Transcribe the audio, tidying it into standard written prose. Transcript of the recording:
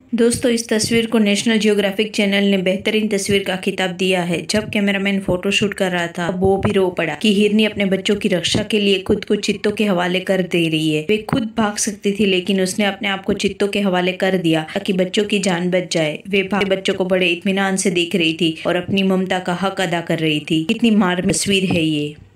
दोस्तों, इस तस्वीर को नेशनल जियोग्राफिक चैनल ने बेहतरीन तस्वीर का खिताब दिया है। जब कैमरामैन फोटो शूट कर रहा था, वो भी रो पड़ा कि हिरनी अपने बच्चों की रक्षा के लिए खुद को चित्तों के हवाले कर दे रही है। वे खुद भाग सकती थी, लेकिन उसने अपने आप को चित्तों के हवाले कर दिया ताकि बच्चों की जान बच जाए। वे भागे बच्चों को बड़े इत्मीनान से देख रही थी और अपनी ममता का हक अदा कर रही थी। कितनी मार्मिक तस्वीर है ये।